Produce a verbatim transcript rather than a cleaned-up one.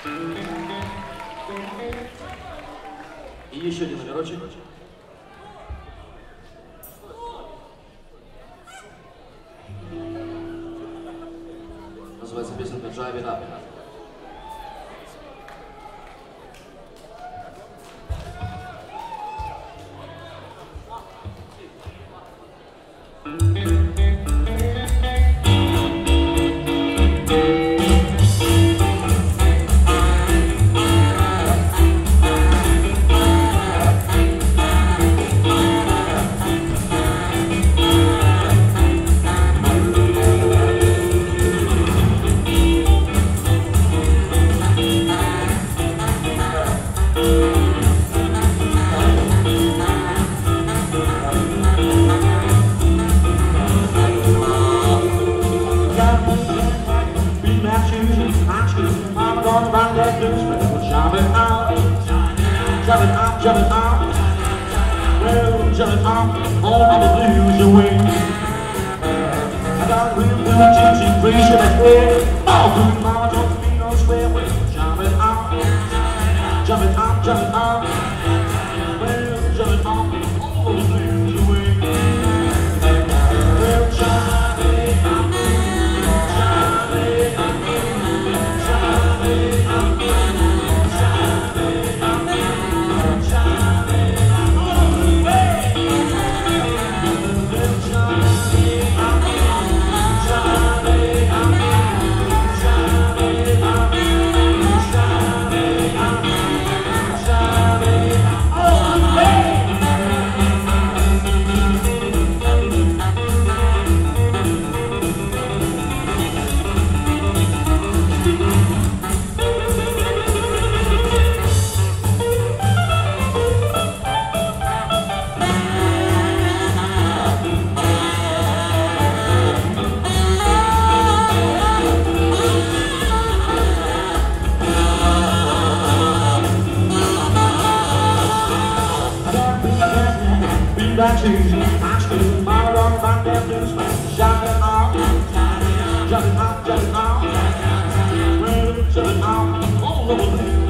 И еще один номерочек. Называется песенка «Drive It Up». Jumping up, jumping up, well, jumping up, all of the blues away. I got real good gypsy free, should I swear? Oh, good mama, don't be no swear. Well, jumping up, jumping up, jumping up, well, jumping up, all of the blues away. Well, jumping up, jumping up, jumping up. Back to high school, mama run back there blues, jumping up, jumping up, jumping up, well, jumping up, all over the